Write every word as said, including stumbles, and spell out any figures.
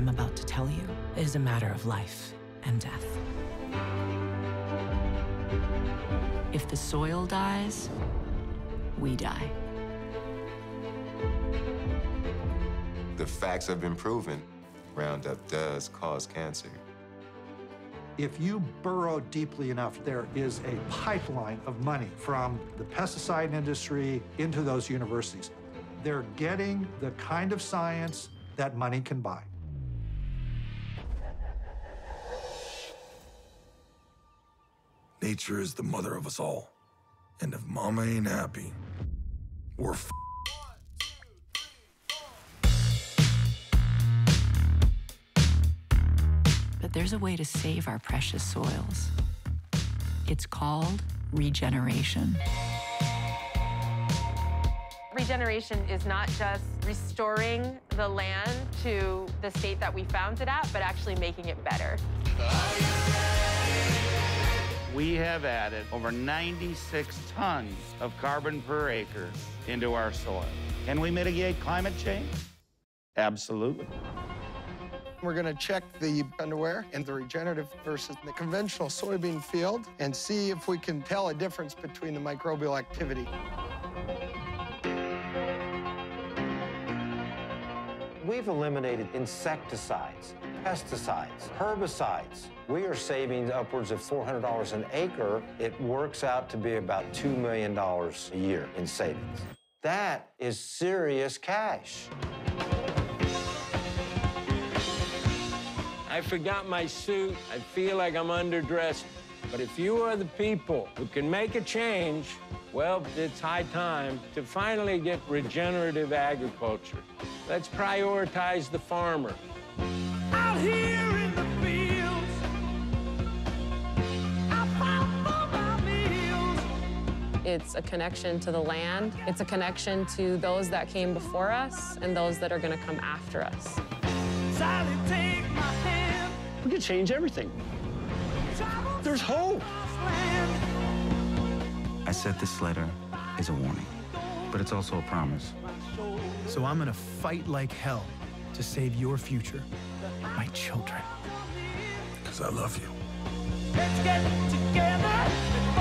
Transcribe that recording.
I'm about to tell you is a matter of life and death. If the soil dies, we die. The facts have been proven. Roundup does cause cancer. If you burrow deeply enough, there is a pipeline of money from the pesticide industry into those universities. They're getting the kind of science that money can buy. Nature is the mother of us all. And if mama ain't happy, we're f***. But there's a way to save our precious soils. It's called regeneration. Regeneration is not just restoring the land to the state that we found it at, but actually making it better. We have added over ninety-six tons of carbon per acre into our soil. Can we mitigate climate change? Absolutely. We're going to check the underwear in the regenerative versus the conventional soybean field and see if we can tell a difference between the microbial activity. We've eliminated insecticides, pesticides, herbicides. We are saving upwards of four hundred dollars an acre. It works out to be about two million dollars a year in savings. That is serious cash. I forgot my suit. I feel like I'm underdressed. But if you are the people who can make a change, well, it's high time to finally get regenerative agriculture. Let's prioritize the farmer. Out here in the fields, I found for my meals. It's a connection to the land. It's a connection to those that came before us and those that are going to come after us. Sally, take my hand. We can change everything. There's hope. I said this letter is a warning, but it's also a promise. So I'm gonna fight like hell to save your future, my children. Because I love you. Let's get together.